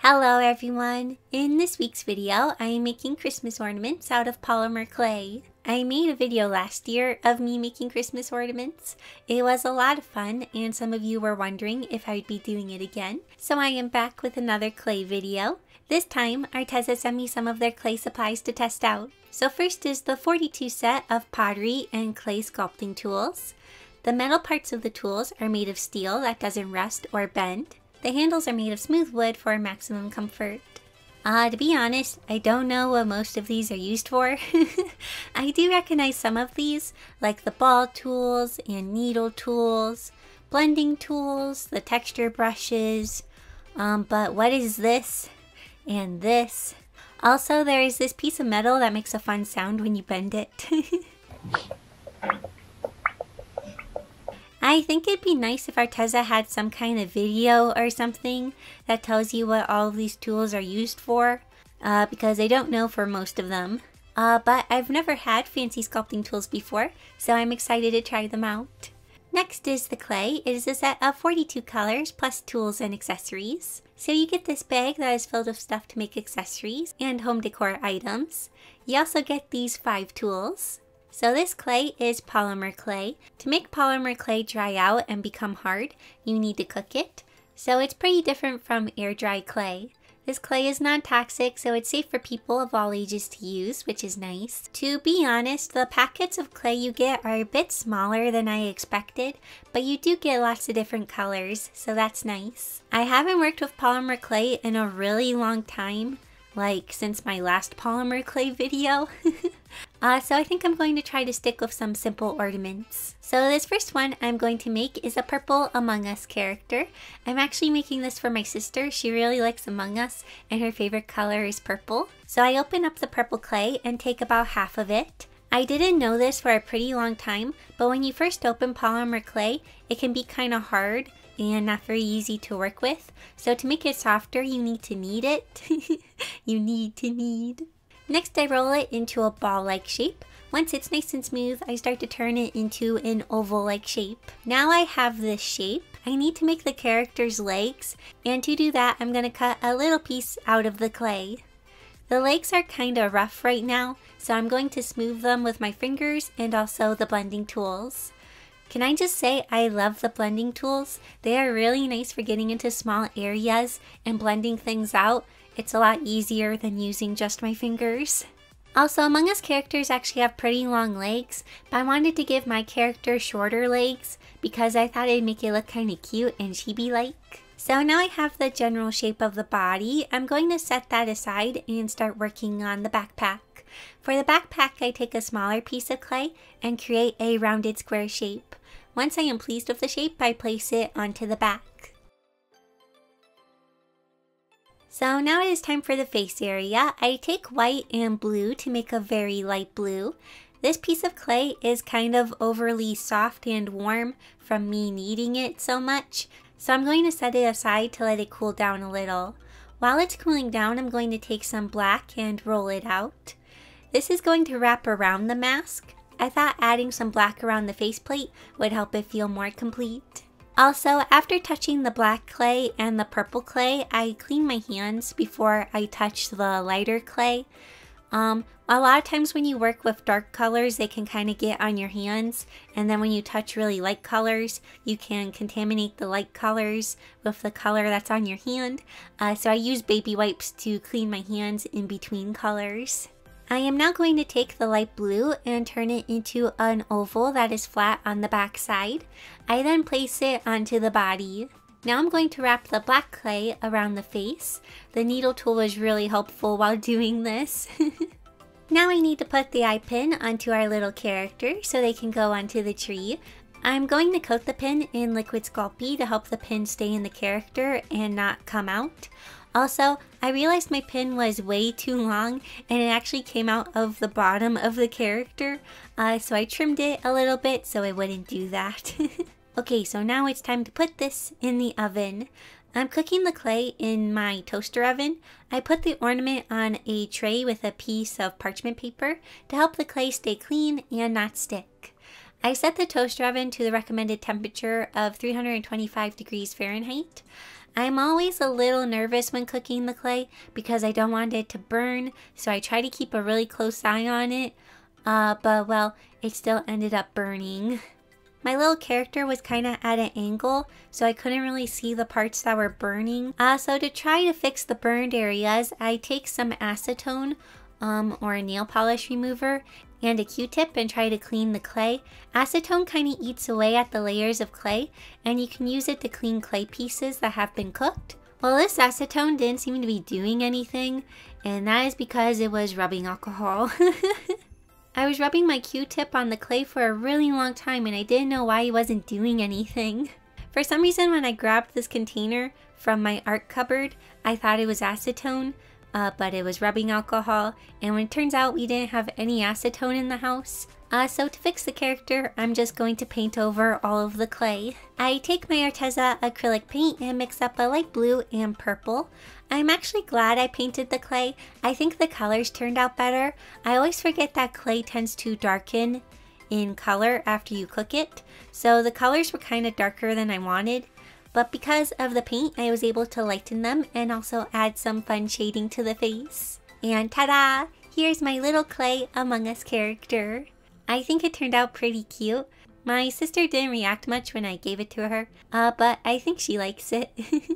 Hello everyone! In this week's video, I am making Christmas ornaments out of polymer clay. I made a video last year of me making Christmas ornaments. It was a lot of fun and some of you were wondering if I'd be doing it again. So I am back with another clay video. This time, Arteza sent me some of their clay supplies to test out. So first is the 42 set of pottery and clay sculpting tools. The metal parts of the tools are made of steel that doesn't rust or bend. The handles are made of smooth wood for maximum comfort. To be honest, I don't know what most of these are used for. I do recognize some of these, like the ball tools and needle tools, blending tools, the texture brushes, but what is this and this? Also, there is this piece of metal that makes a fun sound when you bend it. I think it'd be nice if Arteza had some kind of video or something that tells you what all of these tools are used for, because I don't know for most of them. But I've never had fancy sculpting tools before, so I'm excited to try them out. Next is the clay. It is a set of 42 colors plus tools and accessories. So you get this bag that is filled with stuff to make accessories and home decor items. You also get these 5 tools. So this clay is polymer clay. To make polymer clay dry out and become hard, you need to cook it. So it's pretty different from air dry clay. This clay is non-toxic, so it's safe for people of all ages to use, which is nice. To be honest, the packets of clay you get are a bit smaller than I expected, but you do get lots of different colors, so that's nice. I haven't worked with polymer clay in a really long time, like since my last polymer clay video. So I think I'm going to try to stick with some simple ornaments. So this first one I'm going to make is a purple Among Us character. I'm actually making this for my sister. She really likes Among Us and her favorite color is purple. So I open up the purple clay and take about half of it. I didn't know this for a pretty long time, but when you first open polymer clay, it can be kind of hard and not very easy to work with. So to make it softer, you need to knead it. You need to knead. Next, I roll it into a ball-like shape. Once it's nice and smooth, I start to turn it into an oval-like shape. Now I have this shape. I need to make the character's legs, and to do that, I'm going to cut a little piece out of the clay. The legs are kind of rough right now, so I'm going to smooth them with my fingers and also the blending tools. Can I just say I love the blending tools? They are really nice for getting into small areas and blending things out. It's a lot easier than using just my fingers. Also, Among Us characters actually have pretty long legs, but I wanted to give my character shorter legs because I thought it'd make it look kind of cute and chibi-like. So now I have the general shape of the body. I'm going to set that aside and start working on the backpack. For the backpack, I take a smaller piece of clay and create a rounded square shape. Once I am pleased with the shape, I place it onto the back. So now it is time for the face area. I take white and blue to make a very light blue. This piece of clay is kind of overly soft and warm from me kneading it so much, so I'm going to set it aside to let it cool down a little. While it's cooling down, I'm going to take some black and roll it out. This is going to wrap around the mask. I thought adding some black around the faceplate would help it feel more complete. Also, after touching the black clay and the purple clay, I clean my hands before I touch the lighter clay. A lot of times when you work with dark colors, they can kind of get on your hands, and then when you touch really light colors, you can contaminate the light colors with the color that's on your hand. So I use baby wipes to clean my hands in between colors. I am now going to take the light blue and turn it into an oval that is flat on the back side. I then place it onto the body. Now I'm going to wrap the black clay around the face. The needle tool was really helpful while doing this. Now I need to put the eye pin onto our little character so they can go onto the tree. I'm going to coat the pin in liquid Sculpey to help the pin stay in the character and not come out. Also, I realized my pin was way too long and it actually came out of the bottom of the character, so I trimmed it a little bit so it wouldn't do that. Okay, so now it's time to put this in the oven. I'm cooking the clay in my toaster oven. I put the ornament on a tray with a piece of parchment paper to help the clay stay clean and not stick. I set the toaster oven to the recommended temperature of 325 degrees Fahrenheit. I'm always a little nervous when cooking the clay because I don't want it to burn, so I try to keep a really close eye on it, but well, it still ended up burning. My little character was kind of at an angle, so I couldn't really see the parts that were burning. So to try to fix the burned areas, I take some acetone or a nail polish remover and a Q-tip and try to clean the clay. Acetone kind of eats away at the layers of clay, and you can use it to clean clay pieces that have been cooked. Well, this acetone didn't seem to be doing anything, and that is because it was rubbing alcohol. I was rubbing my Q-tip on the clay for a really long time and I didn't know why it wasn't doing anything. For some reason, when I grabbed this container from my art cupboard, I thought it was acetone, but it was rubbing alcohol, and when it turns out we didn't have any acetone in the house. So to fix the character, I'm just going to paint over all of the clay. I take my Arteza acrylic paint and mix up a light blue and purple. I'm actually glad I painted the clay. I think the colors turned out better. I always forget that clay tends to darken in color after you cook it, so the colors were kind of darker than I wanted. But because of the paint, I was able to lighten them and also add some fun shading to the face. And ta-da! Here's my little clay Among Us character. I think it turned out pretty cute. My sister didn't react much when I gave it to her, but I think she likes it.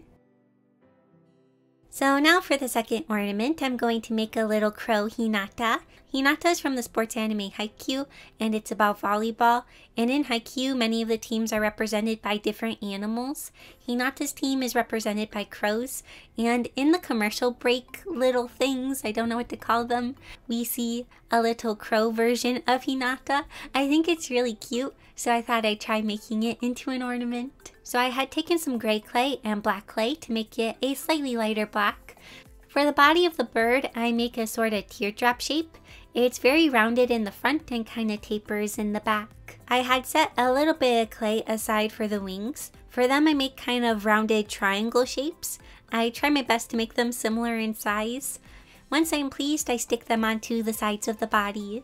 So now for the second ornament, I'm going to make a little crow Hinata. Hinata is from the sports anime Haikyuu, and it's about volleyball. And in Haikyuu, many of the teams are represented by different animals. Hinata's team is represented by crows. And in the commercial break little things, I don't know what to call them, we see a little crow version of Hinata. I think it's really cute, so I thought I'd try making it into an ornament. So I had taken some gray clay and black clay to make it a slightly lighter black. For the body of the bird, I make a sort of teardrop shape. It's very rounded in the front and kind of tapers in the back. I had set a little bit of clay aside for the wings. For them, I make kind of rounded triangle shapes. I try my best to make them similar in size. Once I'm pleased, I stick them onto the sides of the body.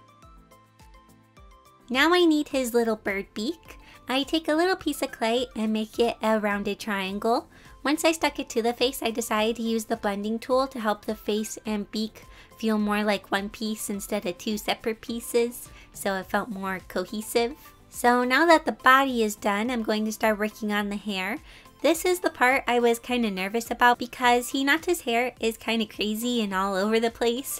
Now I need his little bird beak. I take a little piece of clay and make it a rounded triangle. Once I stuck it to the face, I decided to use the blending tool to help the face and beak feel more like one piece instead of two separate pieces, so it felt more cohesive. So now that the body is done, I'm going to start working on the hair. This is the part I was kind of nervous about because Hinata's hair is kind of crazy and all over the place.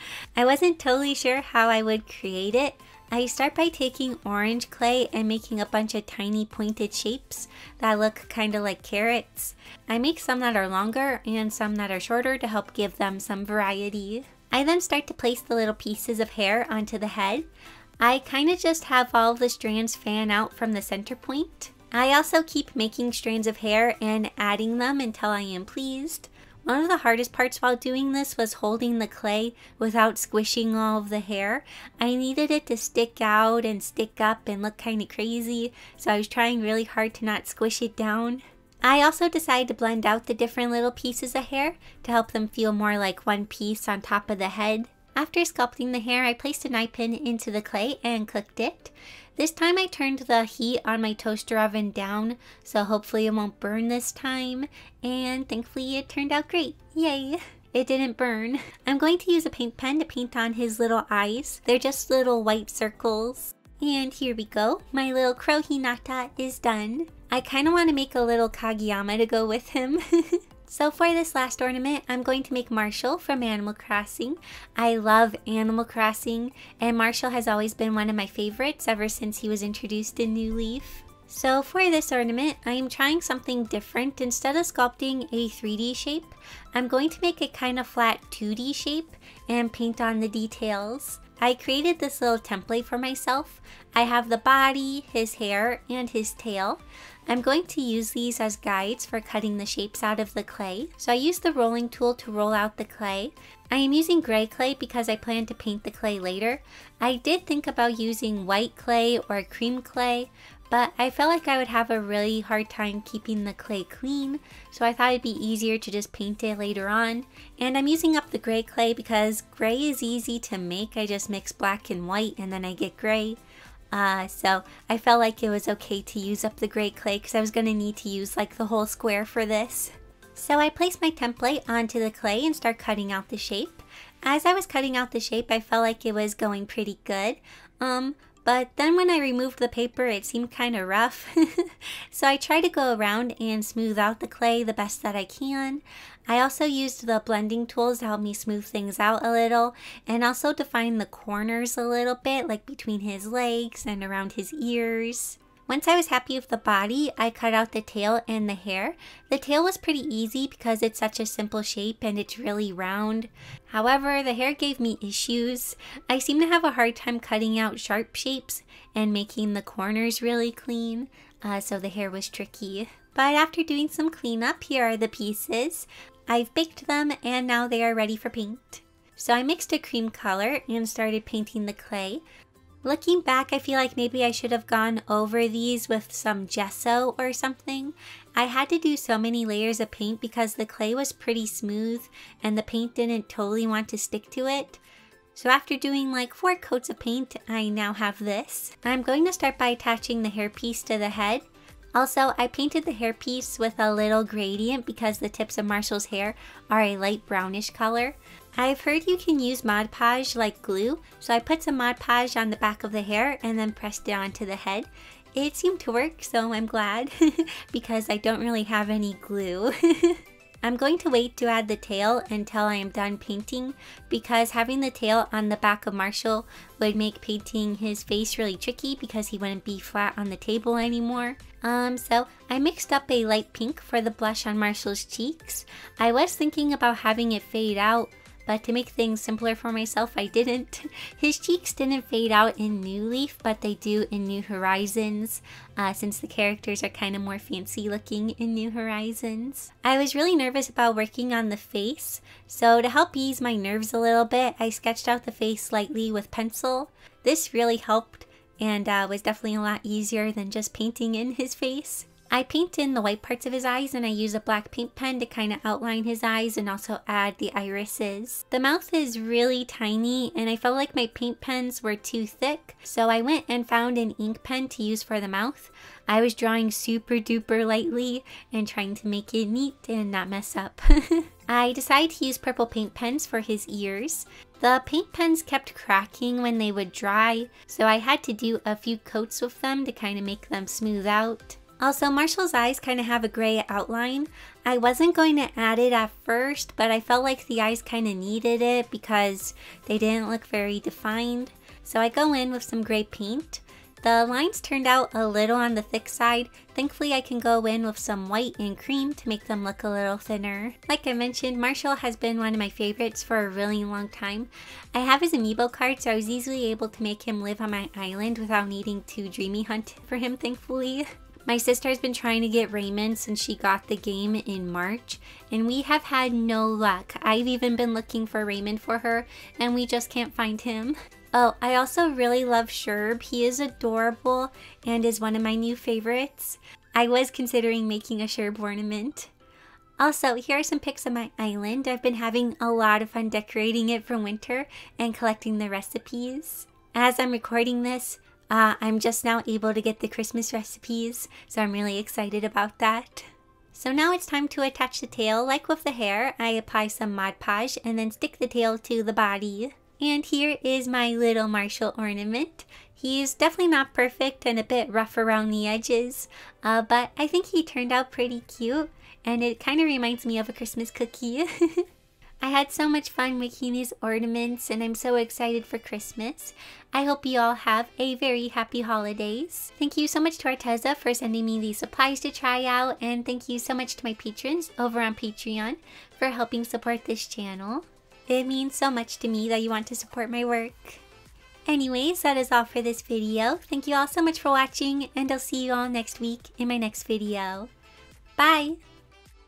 I wasn't totally sure how I would create it. I start by taking orange clay and making a bunch of tiny pointed shapes that look kind of like carrots. I make some that are longer and some that are shorter to help give them some variety. I then start to place the little pieces of hair onto the head. I kind of just have all of the strands fan out from the center point. I also keep making strands of hair and adding them until I am pleased. One of the hardest parts while doing this was holding the clay without squishing all of the hair. I needed it to stick out and stick up and look kind of crazy, so I was trying really hard to not squish it down. I also decided to blend out the different little pieces of hair to help them feel more like one piece on top of the head. After sculpting the hair, I placed an eye pin into the clay and cooked it. This time I turned the heat on my toaster oven down, so hopefully it won't burn this time, and thankfully it turned out great. Yay! It didn't burn. I'm going to use a paint pen to paint on his little eyes. They're just little white circles. And here we go. My little crow Hinata is done. I kind of want to make a little Kageyama to go with him. So for this last ornament, I'm going to make Marshall from Animal Crossing. I love Animal Crossing, and Marshall has always been one of my favorites ever since he was introduced in New Leaf. So for this ornament, I am trying something different. Instead of sculpting a 3D shape, I'm going to make a kind of flat 2D shape and paint on the details. I created this little template for myself. I have the body, his hair, and his tail. I'm going to use these as guides for cutting the shapes out of the clay. So I used the rolling tool to roll out the clay. I am using gray clay because I plan to paint the clay later. I did think about using white clay or cream clay, but I felt like I would have a really hard time keeping the clay clean, so I thought it'd be easier to just paint it later on. And I'm using up the gray clay because gray is easy to make. I just mix black and white and then I get gray. So I felt like it was okay to use up the gray clay because I was going to need to use like the whole square for this. So I placed my template onto the clay and start cutting out the shape. As I was cutting out the shape, I felt like it was going pretty good. But then when I removed the paper, it seemed kind of rough. So I try to go around and smooth out the clay the best that I can. I also used the blending tools to help me smooth things out a little and also define the corners a little bit, like between his legs and around his ears. Once I was happy with the body, I cut out the tail and the hair. The tail was pretty easy because it's such a simple shape and it's really round. However, the hair gave me issues. I seem to have a hard time cutting out sharp shapes and making the corners really clean, so the hair was tricky. But after doing some cleanup, here are the pieces. I've baked them and now they are ready for paint. So I mixed a cream color and started painting the clay. Looking back, I feel like maybe I should have gone over these with some gesso or something. I had to do so many layers of paint because the clay was pretty smooth and the paint didn't totally want to stick to it. So after doing like 4 coats of paint, I now have this. I'm going to start by attaching the hairpiece to the head. Also, I painted the hairpiece with a little gradient because the tips of Marshall's hair are a light brownish color. I've heard you can use Mod Podge like glue, so I put some Mod Podge on the back of the hair and then pressed it onto the head. It seemed to work, so I'm glad because I don't really have any glue. I'm going to wait to add the tail until I am done painting because having the tail on the back of Marshall would make painting his face really tricky because he wouldn't be flat on the table anymore. So I mixed up a light pink for the blush on Marshall's cheeks. I was thinking about having it fade out, but to make things simpler for myself, I didn't. His cheeks didn't fade out in New Leaf, but they do in New Horizons, since the characters are kind of more fancy looking in New Horizons. I was really nervous about working on the face, so to help ease my nerves a little bit, I sketched out the face slightly with pencil. This really helped and was definitely a lot easier than just painting in his face. I paint in the white parts of his eyes and I use a black paint pen to kind of outline his eyes and also add the irises. The mouth is really tiny and I felt like my paint pens were too thick, so I went and found an ink pen to use for the mouth. I was drawing super duper lightly and trying to make it neat and not mess up. I decided to use purple paint pens for his ears. The paint pens kept cracking when they would dry, so I had to do a few coats with them to kind of make them smooth out. Also, Marshall's eyes kind of have a gray outline. I wasn't going to add it at first, but I felt like the eyes kind of needed it because they didn't look very defined. So I go in with some gray paint. The lines turned out a little on the thick side. Thankfully, I can go in with some white and cream to make them look a little thinner. Like I mentioned, Marshall has been one of my favorites for a really long time. I have his amiibo card, so I was easily able to make him live on my island without needing to dreamy hunt for him, thankfully. My sister has been trying to get Raymond since she got the game in March, and we have had no luck. I've even been looking for Raymond for her, and we just can't find him. Oh, I also really love Sherb. He is adorable and is one of my new favorites. I was considering making a Sherb ornament. Also, here are some pics of my island. I've been having a lot of fun decorating it for winter and collecting the recipes. As I'm recording this, I'm just now able to get the Christmas recipes, so I'm really excited about that. So now it's time to attach the tail. Like with the hair, I apply some Mod Podge and then stick the tail to the body. And here is my little Marshall ornament. He's definitely not perfect and a bit rough around the edges, but I think he turned out pretty cute, and it kind of reminds me of a Christmas cookie. I had so much fun making these ornaments and I'm so excited for Christmas. I hope you all have a very happy holidays. Thank you so much to Arteza for sending me these supplies to try out, and thank you so much to my patrons over on Patreon for helping support this channel. It means so much to me that you want to support my work. Anyways, that is all for this video. Thank you all so much for watching, and I'll see you all next week in my next video. Bye!